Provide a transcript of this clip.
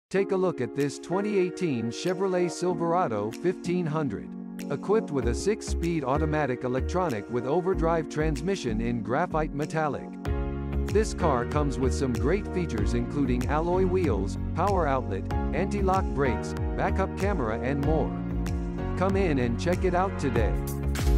Take a look at this 2018 Chevrolet Silverado 1500. Equipped with a 6-speed automatic electronic with overdrive transmission in graphite metallic. This car comes with some great features including alloy wheels, power outlet, anti-lock brakes, backup camera and more. Come in and check it out today.